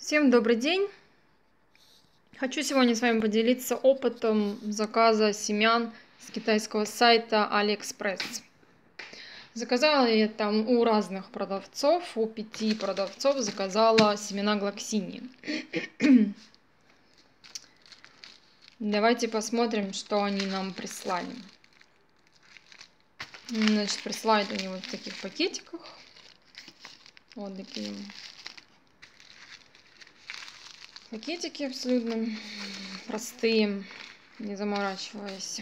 Всем добрый день! Хочу сегодня с вами поделиться опытом заказа семян с китайского сайта AliExpress. Заказала я там у разных продавцов, у 5 продавцов заказала семена глоксинии. Давайте посмотрим, что они нам прислали. Значит, присылают они вот в таких пакетиках. Вот такие пакетики абсолютно простые, не заморачиваясь.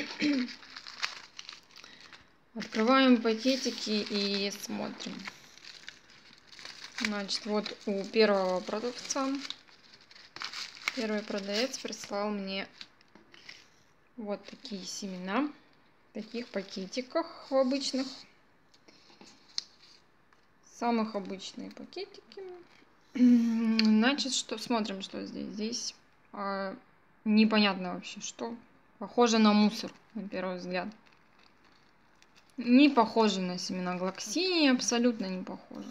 Открываем пакетики и смотрим. Значит, вот у первого продавца, первый продавец прислал мне вот такие семена в таких пакетиках в обычных. Самых обычные пакетики. Значит, что смотрим, что здесь. Здесь непонятно вообще, что. Похоже на мусор, на первый взгляд. Не похоже на семена глоксинии, абсолютно не похоже.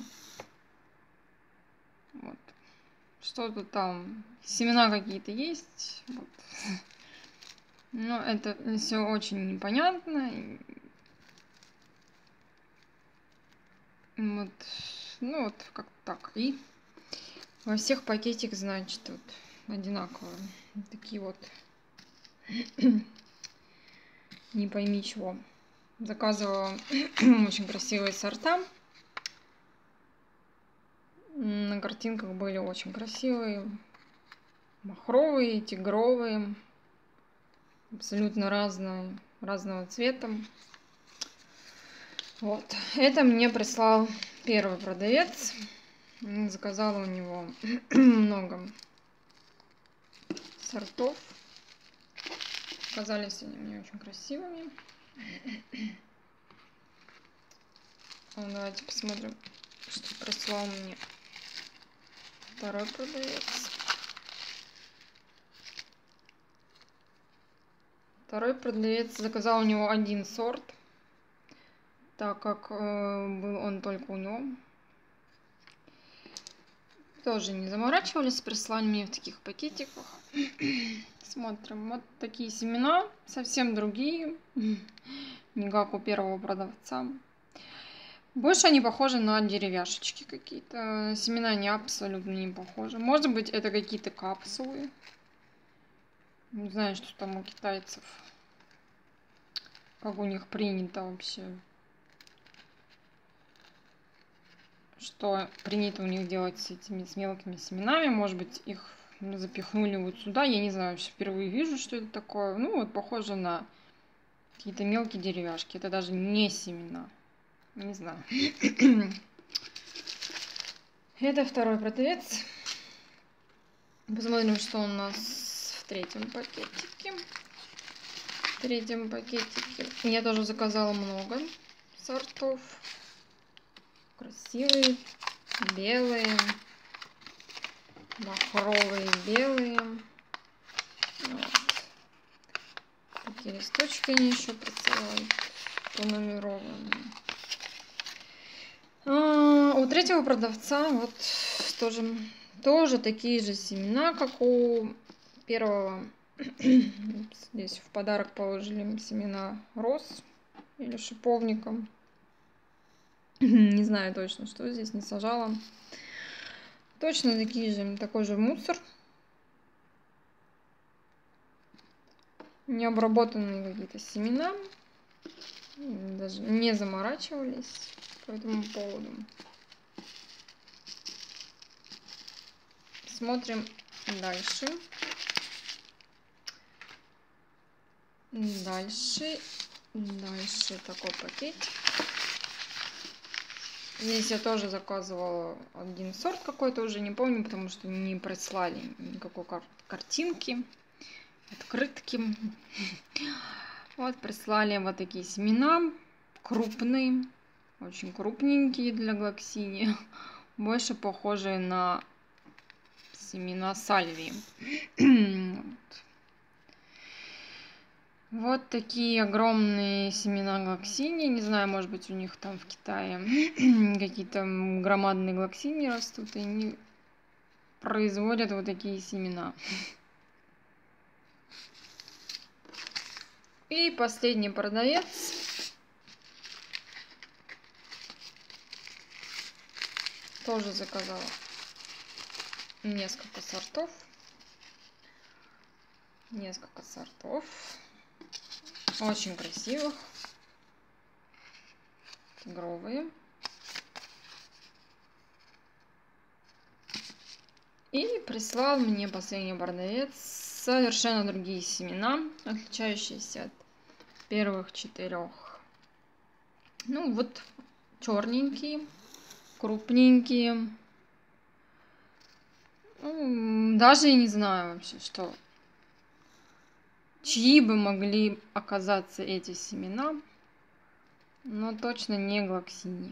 Вот. Что-то там, семена какие-то есть. Вот. Но это все очень непонятно. Вот. Ну вот, как так. И во всех пакетик, значит, вот одинаковые. Такие вот. Не пойми чего. Заказывала очень красивые сорта. На картинках были очень красивые. Махровые, тигровые. Абсолютно разного цвета. Вот. Это мне прислал первый продавец. Заказала у него много сортов. Оказались они мне очень красивыми. Давайте посмотрим, что прислал мне второй продавец. Второй продавец заказал у него один сорт, так как был он только у него. Тоже не заморачивались, прислали мне в таких пакетиках. Смотрим, вот такие семена, совсем другие, не как у первого продавца. Больше они похожи на деревяшечки какие-то. Семена не абсолютно не похожи. Может быть, это какие-то капсулы. Не знаю, что там у китайцев. Как у них принято вообще. Что принято у них делать с этими с мелкими семенами. Может быть, их запихнули вот сюда. Я не знаю, впервые вижу, что это такое. Ну, вот похоже на какие-то мелкие деревяшки. Это даже не семена. Не знаю. Это второй продавец. Посмотрим, что у нас в третьем пакетике. В третьем пакетике я тоже заказала много сортов. Красивые, белые, махровые, белые. Вот. Такие листочки они еще присылают, пронумерованные. У третьего продавца вот тоже такие же семена, как у первого. Здесь в подарок положили семена роз или шиповника. Не знаю точно, что здесь, не сажала. Точно такой же мусор. Необработанные какие-то семена. Даже не заморачивались по этому поводу. Смотрим дальше. Дальше такой пакетик. Здесь я тоже заказывала один сорт какой-то, уже не помню, потому что не прислали никакой картинки, открытки. Вот прислали вот такие семена, крупные, очень крупненькие для глоксинии, больше похожие на семена сальвии. Вот такие огромные семена глоксинии. Не знаю, может быть, у них там в Китае какие-то громадные глоксинии растут. И производят вот такие семена. И последний продавец. Тоже заказала несколько сортов. Очень красивых. Тигровые. И прислал мне последний продавец совершенно другие семена, отличающиеся от первых 4. Ну вот черненькие, крупненькие. Даже не знаю вообще, чьи бы могли оказаться эти семена, но точно не глоксини.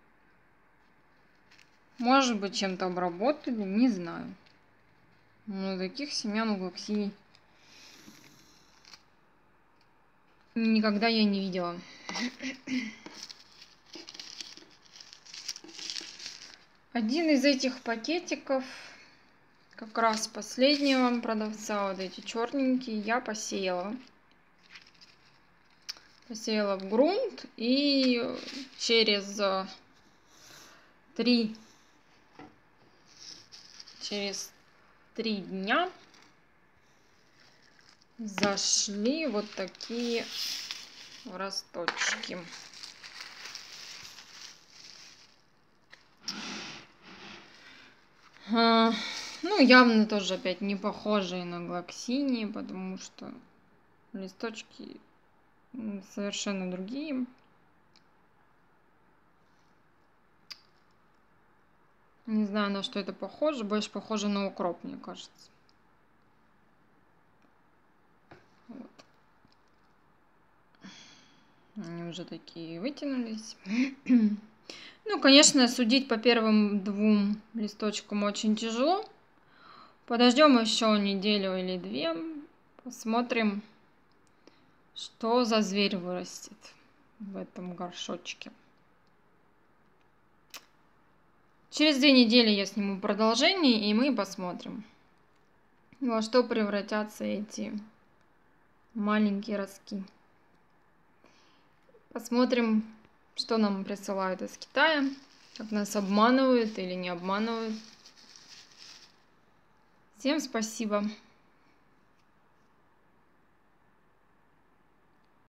Может быть, чем-то обработали, не знаю. Но таких семян у глоксини никогда я не видела. Один из этих пакетиков, как раз последнего продавца, вот эти черненькие, я посеяла. Посеяла в грунт, и через 3 дня зашли вот такие росточки. Ну, явно тоже опять не похожие на глоксини, потому что листочки совершенно другие. Не знаю, на что это похоже. Больше похоже на укроп, мне кажется. Вот. Они уже такие вытянулись. Ну, конечно, судить по первым 2 листочкам очень тяжело. Подождем еще неделю или 2. Посмотрим, что за зверь вырастет в этом горшочке. Через 2 недели я сниму продолжение, и мы посмотрим, во что превратятся эти маленькие ростки. Посмотрим, что нам присылают из Китая, как нас обманывают или не обманывают. Всем спасибо.